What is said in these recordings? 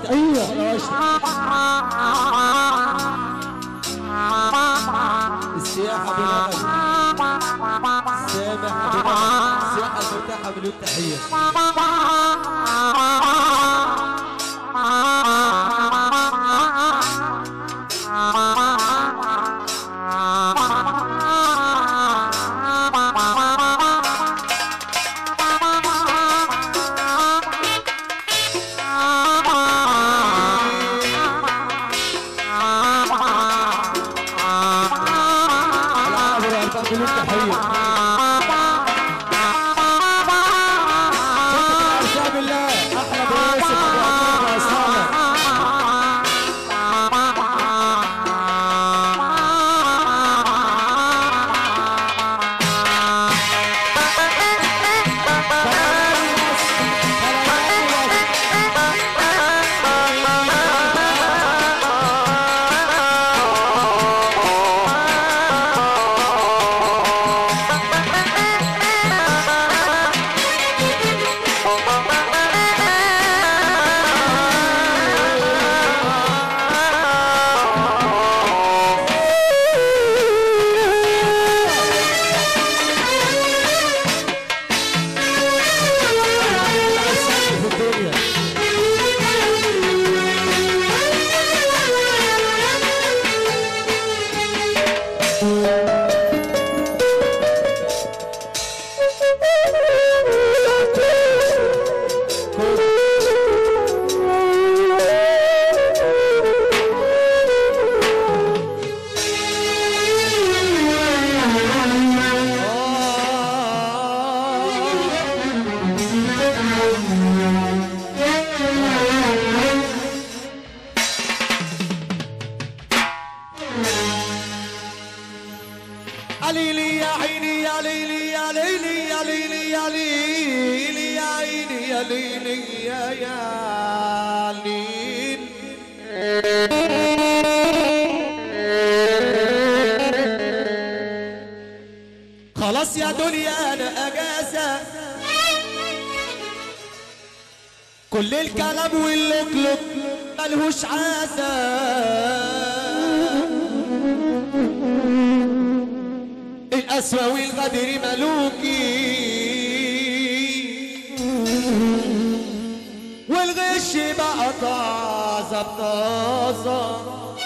تحية السياحة بالأمل سامح بالأمل السياحة المرتاحة مليون تحية مليون تحية ليلي يا عيني يا ليلي يا ليلي يا ليلي يا ليلي يا عيني يا ليلي يا ليل خلاص يا دنيا انا اجازة كل الكلام واللقلق ملهوش عازة القسوة والغدر ملوكي والغش بقى طازة بطازة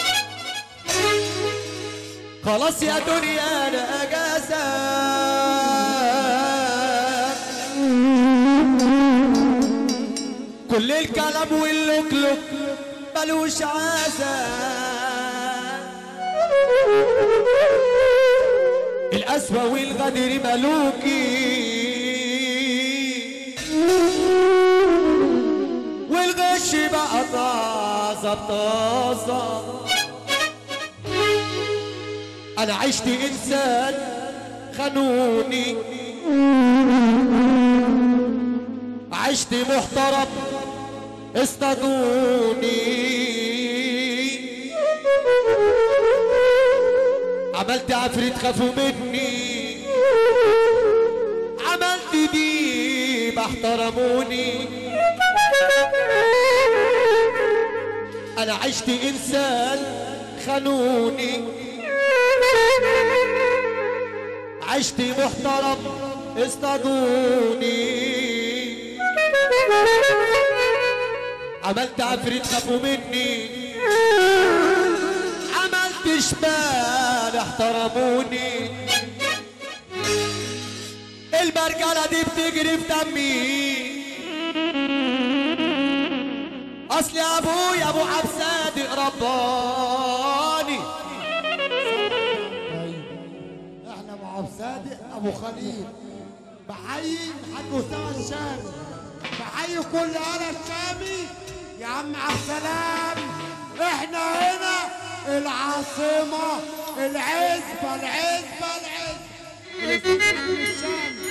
خلاص يا دنيا انا اجازة كل الكلام واللقلق ملوش عازة القسوة والغدر ملوكي والغش بقى طازة بطازة أنا عشت إنسان خانوني عشت محترم اصطادوني عملت عفريت خافوا مني عملت دي احترموني انا عشت انسان خانوني عشت محترم اصطادوني عملت عفريت خافوا مني عملت شمال احترموني المرجلة دي بتجري في دمي اصلي ابويا ابو عبد صادق رباني احنا ابو عبد صادق ابو خليل بحيي الحاج اسامه الشامي بحيي كل اهل الشامي يا عم عبد السلام احنا هنا العاصمه العزبه العزبه العزبه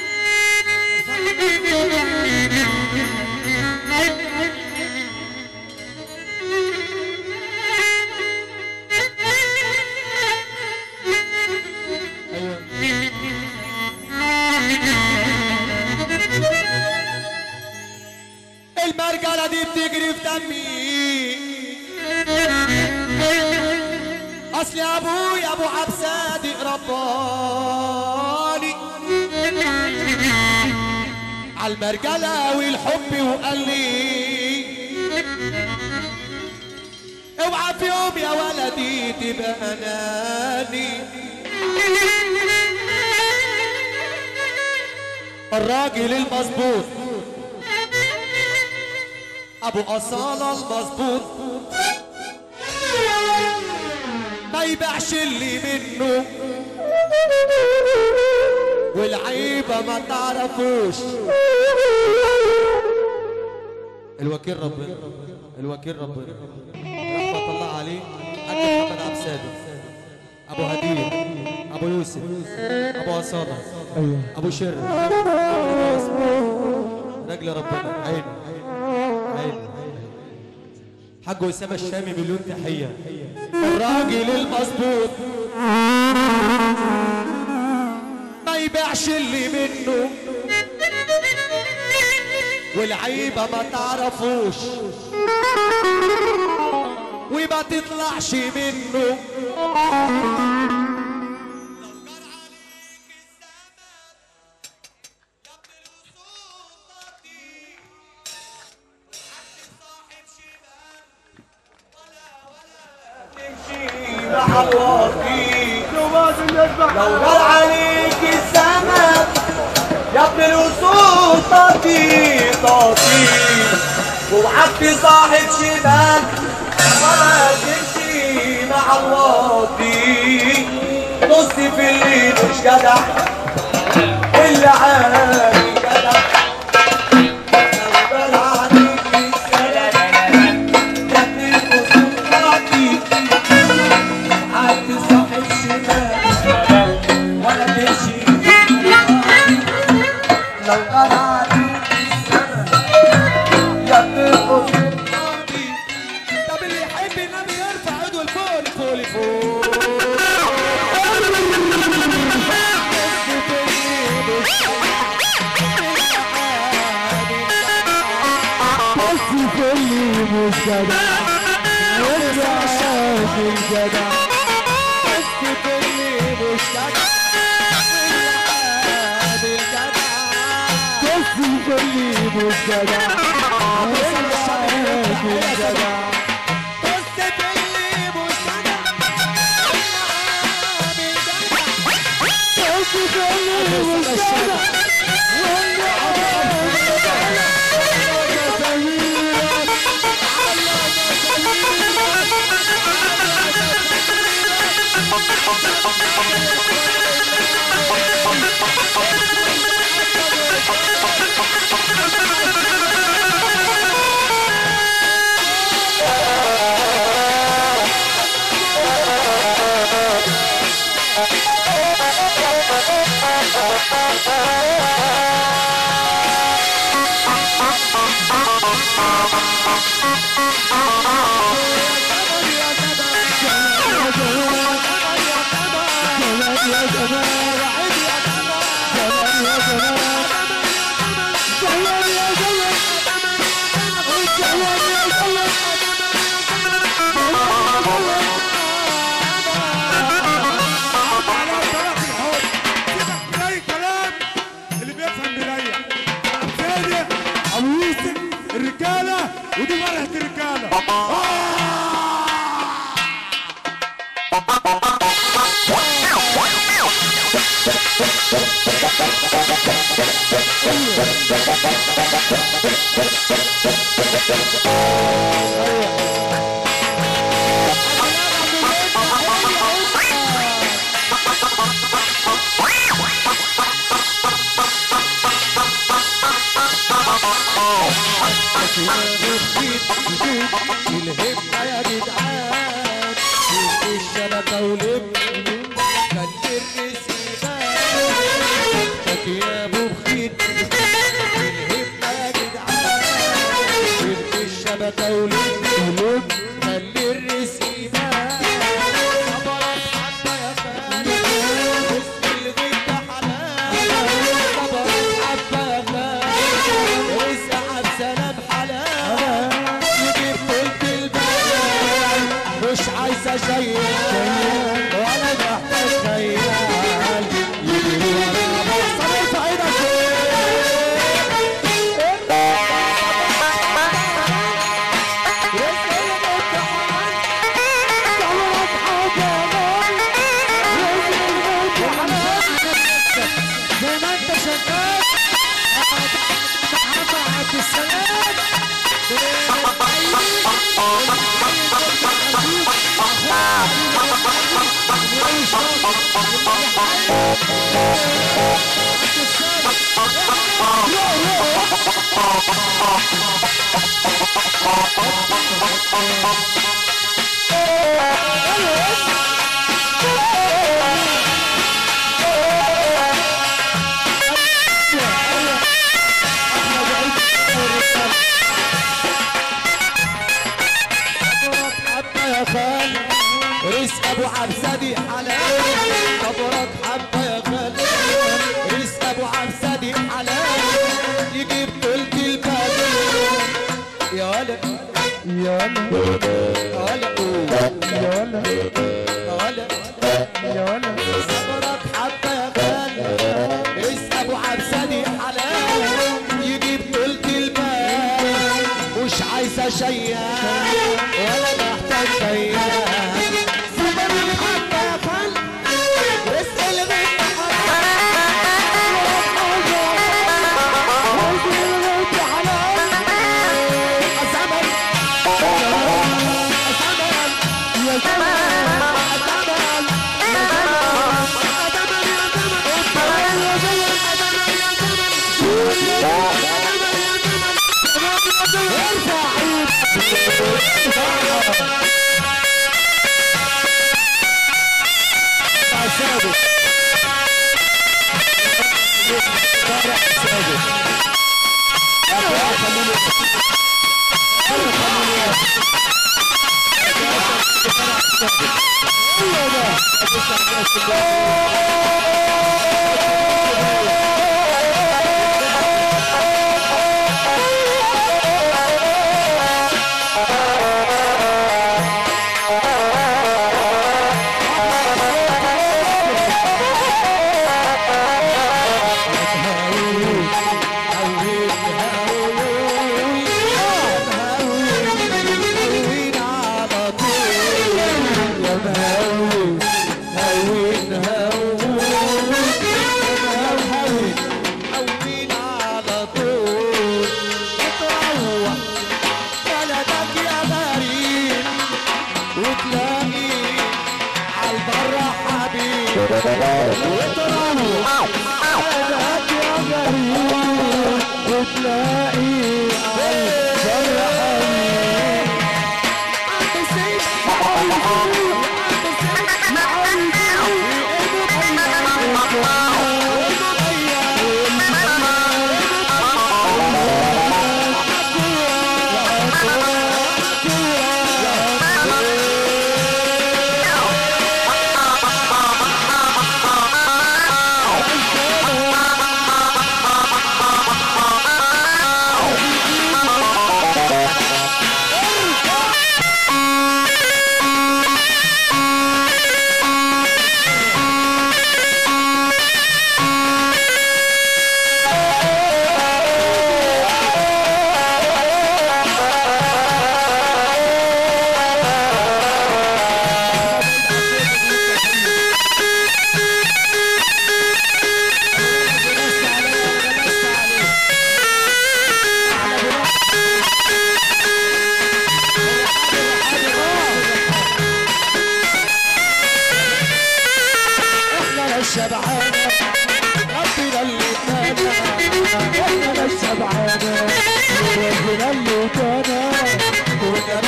المرجلة دي بتجري في دمي اصل ابويا ابو عبد صادق رباني على المرجله والحب وقال لي اوعى في يوم يا ولدي تبقى اناني. الراجل المظبوط ابو اصاله المظبوط ما يبيعش اللي منه والعيبه ما تعرفوش. الوكيل ربنا الوكيل ربنا رحمه الله عليه حاج محمد عبد الصادق ابو هدير ابو يوسف ابو اصاله ابو شر رجل ربنا عين عين حاج اسامه الشامي مليون تحيه. الراجل المظبوط ما يبيعش اللي منه والعيبه ما تعرفوش وما تطلعش منه. لو جار عليك الزمن يا ابن الوصول طاطي طاطي ووعدت تصاحب شمال ولا تمشي مع الواطي. طز في اللي مش جدع اللي عامل جدع. لو جار عليك الزمن يا ابن الوصول طاطي ووعدت تصاحب شمال ولا تمشي. لو قال عليك الزمن يا ابن الوصول طاطي. طب اللي يحب النبي يرفع ايده لفوق لفوق لفوق. بس كل مش جدع والرعاش الجدع. بس كل مش جدع والرعاش الجدع. بس كل مش جدع والرعاش الجدع. بس كل مش جدع والرعاش الجدع. بس كل مش جدع ودي مرحة الرجالة. الهمة يا جدعان الشبكة ولم كان الرسيبات يا ابو بخيت. الهمة يا جدعان الشبكة ولم كان الرسيبات. صبرت حبة يا فندم اسم الغيب حلال. صبرت حبة يا فندم اسعد سلام حلال. مش عايزة شيال ولا محتاج خيال يجي ورا صليت عيدك زي ما انت شغال معاك السلام رزق ابو عبسدي حلال صبرك حبه يا خالد رزق ابو عبسدي حلال يجيب تلت البلد يالا يالا يالا يالا يالا صبرك حبه يا خالد رزق ابو عبسدي حلال يجيب تلت البلد مش عايزه شيال ولا محتاج خيال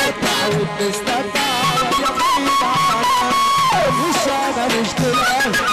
مش